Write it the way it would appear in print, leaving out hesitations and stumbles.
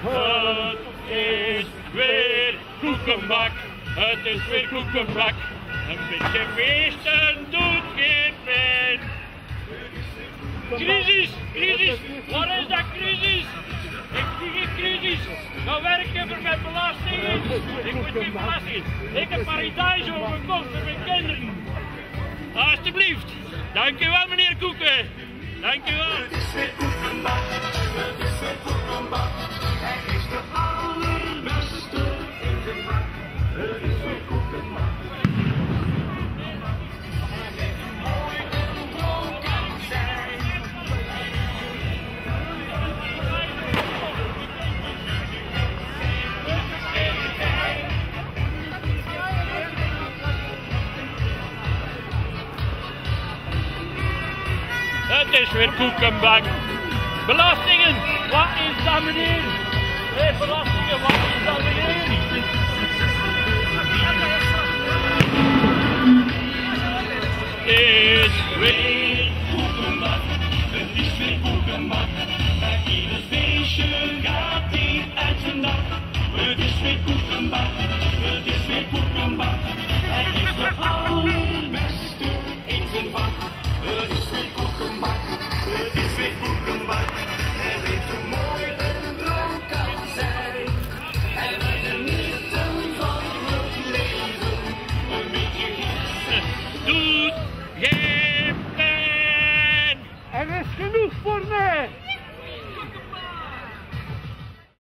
Het is weer koekenbak, het is weer koekenbak. Een beetje feesten doet geen pijn. Crisis, crisis, wat is dat crisis? Ik zie geen crisis. Nou werken voor mijn belastingen. Ik moet geen belastingen. Ik heb paradijs over mijn kop voor mijn kinderen. Alsjeblieft. Dank u wel, meneer Koeken. Dank u wel. Het is weer koekenbak, het is weer koekenbak. Hij is de allerbeste in de bak. Het is weer koekenbak. Mooi en groot kan zijn. Het is weer koekenbak. Belastingen, wat is dat meneer? Hé, belastingen, wat is dat meneer?